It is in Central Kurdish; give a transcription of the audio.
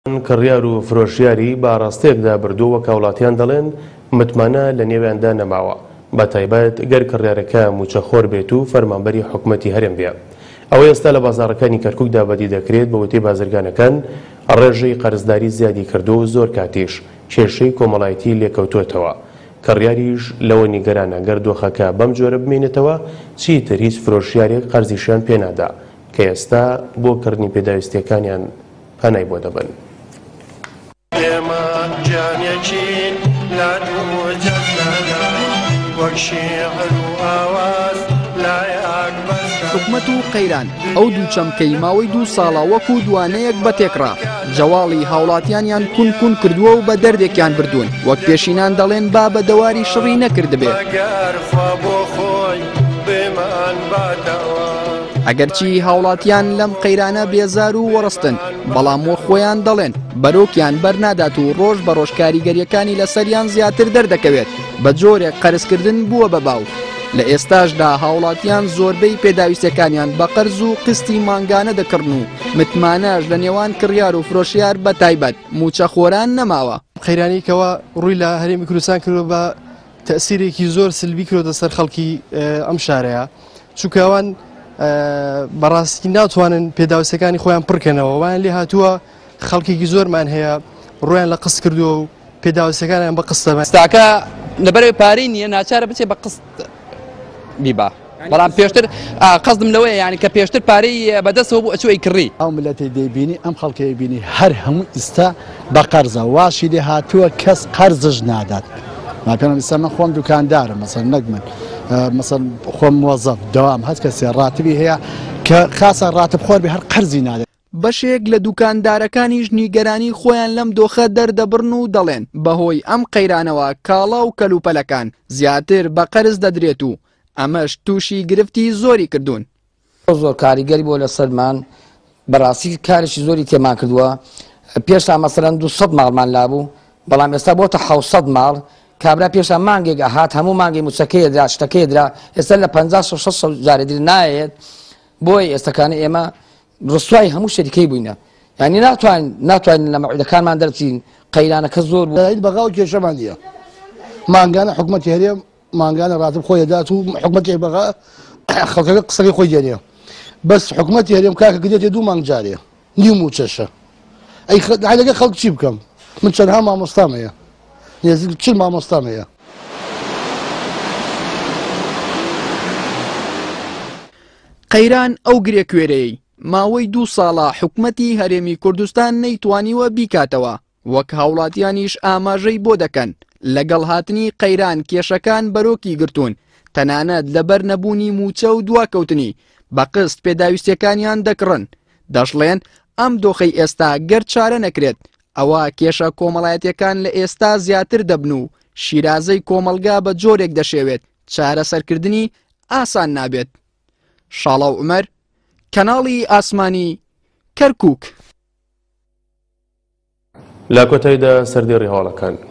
کڕیار و فرۆشیاری بە ڕاستیەکدا بردووە کە وڵاتیان دەڵێن متمانە لە نێویاندا نەماوە بە تایبەت گەر کڕیارەکە موچەخۆر بێت و فەرمانبەری حکومەتی هەرێم بێ. ئەوە ئێستا لە بازاڕەکانی کەرکووکدا بەدی دەکرێت بە وتەی بازرگانەکان ڕێژەی قەرزداری زیادی کردو و زۆر کاتیش کێشەی کۆمەڵایەتی لێکەوتوێتەوە. کڕیاریش لەوە نیگەرانە گەر دۆخەکە بەم جۆرە بمێنێتەوە چیتر هیچ فرۆشیارێک قەرزیشیان پێنادا کە ئێستا بۆ کردنی پێداویستیەکانیان پەنای بۆ دەبن. حکومەت و قەیران ئەو دوو چەمکەی ماوەی 2 ساڵە وەکو دوانەیەک بە تێکڕا جەواڵی هاوڵاتیانیان کون کردووە و بە دەردێکیان بردوون وەک پێشینان دەڵێن با بە دەواری شڕی نەکردبێت. ئەگەرچی هاوڵاتیان لەم قەیرانە بێزار و وەڕستن بەڵام وە خۆیان دەڵێن بەرۆکیان بەرنادات و ڕۆژ بە ڕۆژ کاریگەریەکانی لەسەریان زیاتر دەردەکەوێت بە جۆرێک قەرزکردن بووە بە باو. لە ئێستاشدا هاوڵاتیان زۆربەی پێداویستەکانیان بە قەرز و قستی مانگانە دەکردن و متمانەش لە نێوان کڕیار و فرۆشیار بە تایبەت موچەخۆران نەماوە. قەیرانیکەوە ڕووی لە هەرێمی کوردستان کردو بە تەسیرێکی زۆر سلبی کردوتە سەر خەڵکی ئەم شارەیە چونکەوان بەڕاستی ناتوانن پێداویستەکانی خۆیان پڕکەنەوە وان لێ هاتووە خەڵکێکی زۆرمان هەیە ڕۆیان لە قست کردووە و پێداویستەکانیان بە قستەمە ستاکە لەبەرەوەی پارەی نییە ناچارە بچێت بە قست بیبا بەڵام پێشتر قەزدم لەوەیە یعنی کە پێشتر پارەی بەدەستەوە بوو ئەچووی کڕی ئەو ملەتی دەیبینی ئەم خەڵکی بینی هەر هەموو ئستا بە قەرزە واشی لێ هاتووە کەس قەرزش نادات. پێم ئێستا من خۆم دوکاندارم مەسەڵەن نەک من مەسەڵەن خۆم موەزەف دەوام هەست کەسێ ڕاتبی هەیە کە خاسە ڕاتب خۆر بێ هەر قەرزی نادات. بەشێک لە دوکاندارەکانیش نیگەرانی خۆیان لەم دۆخە دەردەبڕن و دەڵێن بەهۆی ئەم قەیرانەوە کاڵا و کەلوپەلەکان زیاتر بە قەرز دەدرێت و ئەمەش تووشی گرفتی زۆری کردوون. زۆر کاریگەری بۆ لەسەرمان بەڕاستی کارێکی زۆری تێمان کردووە. پێشتا مەسەڵەن 200 ماڵمان لابوو بەڵام ئێستا بۆتە 700 ماڵ کابرا پێشتا مانگێک ئەهات هەموو مانگی موچەکەی درا شتەکەی درا ئێستا لە 50-600 جارێدر نایەت. بۆی ئێستاکانی ئێمە ڕسوای هەموو شەریکەی بووینە یعنی ناتوانین لە مەعودەکانمان دەرچین قەیرانەکە زۆر بەغا و کێشەمان دیە مانگانە حکومەتی هەرێم مانگانە ڕاتب خۆی دەدات و حکومەتی بەغا خەڵکەکە قسەی خۆی دێنێ بەس حکومەتی هەرێم کاکە گرێتێ 2 مانگ جارێ نیو موچەشە ئەی لەگە خەڵک چی بکەم من چەندها مامۆستام هەیە نێزیک 40 مامۆستام هەیە. قەیران ئەو گرێکوێرەی ماوەی 2 ساڵە حکومەتی هەرێمی کوردستان نەیتوانیوە بیکاتەوە وەک هاوڵاتیانیش ئاماژەی بۆ دەکەن لەگەڵ هاتنی قەیران کێشەکان بەرۆکی گرتوون تەنانەت لەبەر نەبوونی موچە و دواکەوتنی بە قست پێداویستەکانیان دەکڕن دەشڵێن ئەم دۆخەی ئێستا گەر چارە نەکرێت ئەوە کێشە کۆمەڵایەتیەکان لە ئێستا زیاتر دەبن و شیرازەی کۆمەلگا بە جۆرێک دەشێوێت چارەسەرکردنی ئاسان نابێت. شاڵاو عومەر کەناڵی ئاسمانی کەرکووک. لە کۆتاییدا سەردێڕی هەواڵەکان